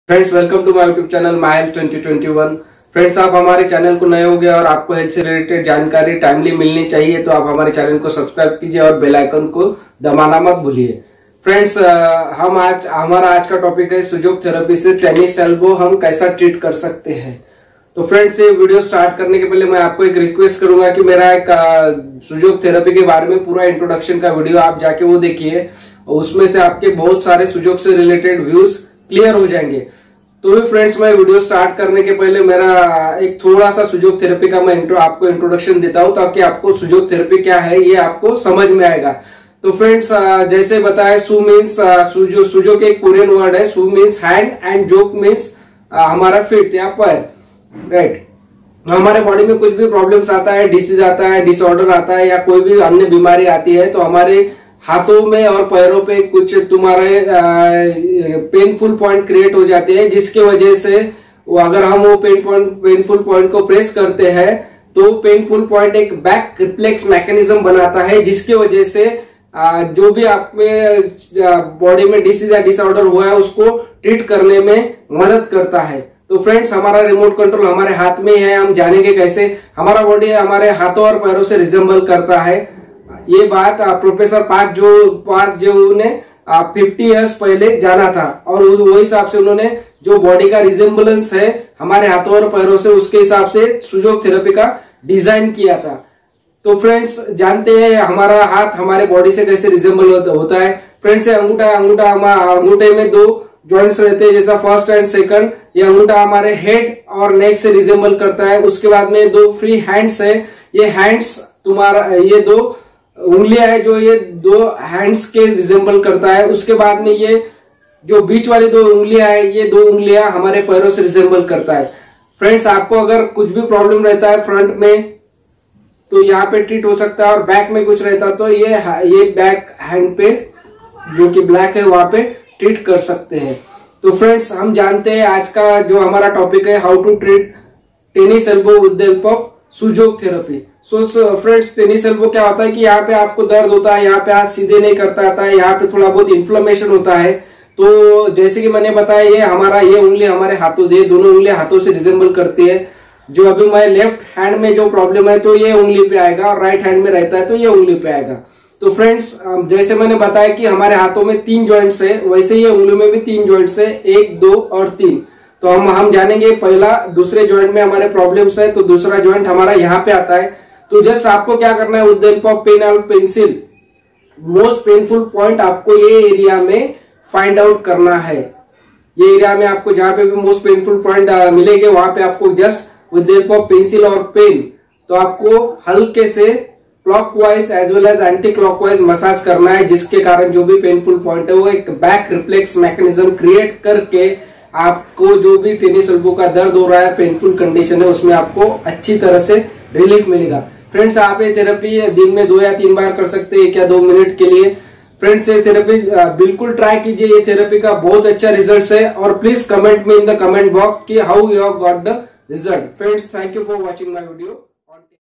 Friends, welcome to my YouTube channel Miles 2021। Friends, आप हमारे channel को नए हो गए और आपको हेल्थ से रिलेटेड जानकारी टाइमली मिलनी चाहिए तो आप हमारे चैनल को सब्सक्राइब कीजिए और बेल आइकन को दबाना मत भूलिए। फ्रेंड्स, हमारा आज का टॉपिक है सुजोग थेरेपी से टेनिस एल्बो हम कैसा ट्रीट कर सकते हैं। तो फ्रेंड्स, ये वीडियो स्टार्ट करने के पहले मैं आपको एक रिक्वेस्ट करूंगा कि मेरा एक सुजोग थेरेपी के बारे में पूरा इंट्रोडक्शन का वीडियो आप जाके वो देखिए, उसमें से आपके बहुत सारे सुजोग से रिलेटेड व्यूज क्लियर हो जाएंगे। तो भी फ्रेंड्स, मैं वीडियो स्टार्ट करने के पहले मेरा एक थोड़ा सा सुजोग थेरेपी का मैं आपको इंट्रोडक्शन देता हूं ताकि आपको सुजोग थेरेपी क्या है ये आपको समझ में आएगा। तो फ्रेंड्स, जैसे बताया, सु मीन्स सुजोग एक कोरियन वर्ड है। Su means hand and jok means हमारा फीट या पैर, राइट। हमारे बॉडी में कुछ भी प्रॉब्लम्स आता है, डिसीज आता है, डिसऑर्डर आता है या कोई भी अन्य बीमारी आती है तो हमारे हाथों में और पैरों पे कुछ तुम्हारे पेनफुल पॉइंट क्रिएट हो जाते हैं, जिसके वजह से अगर हम वो पेनफुल पॉइंट को प्रेस करते हैं तो पेनफुल पॉइंट एक बैक रिफ्लेक्स मैकेनिज्म बनाता है, जिसके वजह से जो भी आपके बॉडी में डिसीज या डिसऑर्डर हुआ है उसको ट्रीट करने में मदद करता है। तो फ्रेंड्स, हमारा रिमोट कंट्रोल हमारे हाथ में है। हम जानेंगे कैसे हमारा बॉडी हमारे हाथों और पैरों से रिजेंबल करता है। ये बात प्रोफेसर पार्क जो ने 50 इयर्स पहले जाना था और वो हिसाब से उन्होंने जो बॉडी का रिजेंबलेंस है हमारे हाथों और पैरों से, उसके हिसाब से सुजोग थेरेपी का डिजाइन किया था। तो फ्रेंड्स, जानते हैं हमारा हाथ हमारे बॉडी से कैसे रिजेंबल होता है। फ्रेंड्स, अंगूठे में दो जॉइंट्स रहते हैं, जैसा फर्स्ट एंड सेकंड। ये अंगूठा हमारे हेड और नेक से रिजेंबल करता है। उसके बाद में दो फ्री हैंड्स है। ये हैंड्स ये दो उंगलियां है जो ये दो हैंड्स के रिजेंबल करता है। उसके बाद में ये जो बीच वाली दो उंगलियां है, ये दो उंगलियां हमारे पैरों से रिजेंबल करता है। फ्रेंड्स, आपको अगर कुछ भी प्रॉब्लम रहता है फ्रंट में तो यहाँ पे ट्रीट हो सकता है, और बैक में कुछ रहता तो ये बैक हैंड पे जो कि ब्लैक है वहां पे ट्रीट कर सकते हैं। तो फ्रेंड्स, हम जानते हैं आज का जो हमारा टॉपिक है how to treat tennis elbow with the help of Sujok therapy. So friends, tennis elbow क्या होता है कि यहाँ पे आपको दर्द होता है, यहाँ पे हाथ सीधे नहीं करता है, यहाँ पे थोड़ा बहुत इन्फ्लेमेशन होता है। तो जैसे कि मैंने बताया, ये उंगली हमारे हाथों से, दोनों उंगलियां हाथों से रिजेंबल करती है। जो अभी मैं लेफ्ट हैंड में जो प्रॉब्लम है तो ये उंगली पे आएगा, और राइट हैंड में रहता है तो ये उंगली पे आएगा। तो फ्रेंड्स, जैसे मैंने बताया कि हमारे हाथों में 3 जॉइंट्स है, वैसे ही उंगलियों में भी 3 जॉइंट्स है, 1, 2 और 3। तो हम जानेंगे पहला दूसरे जॉइंट में हमारे प्रॉब्लम्स है, तो दूसरा जॉइंट हमारा यहाँ पे आता है। तो जस्ट आपको क्या करना है, with the help of pen और पेंसिल मोस्ट पेनफुल पॉइंट आपको ये एरिया में फाइंड आउट करना है। ये एरिया में आपको जहां पे भी मोस्ट पेनफुल पॉइंट मिलेंगे वहां पे आपको just with the help of pencil और पेन तो आपको हल्के से clockwise as well as anticlockwise massage करना है, जिसके कारण जो भी पेनफुल पॉइंट है वो एक बैक रिफ्लेक्स मैकेनिज्म क्रिएट करके आपको जो भी टेनिस एल्बो का दर्द हो रहा है, पेनफुल कंडीशन है, उसमें आपको अच्छी तरह से रिलीफ मिलेगा। फ्रेंड्स, आप ये थेरेपी दिन में 2 या 3 बार कर सकते हैं, 1 या 2 मिनट के लिए। फ्रेंड्स, ये थेरेपी बिल्कुल ट्राई कीजिए। ये थेरेपी का बहुत अच्छा रिजल्ट है, और प्लीज कमेंट में इन द कमेंट बॉक्स कि how you have got the result. Friends, thank you for watching my video.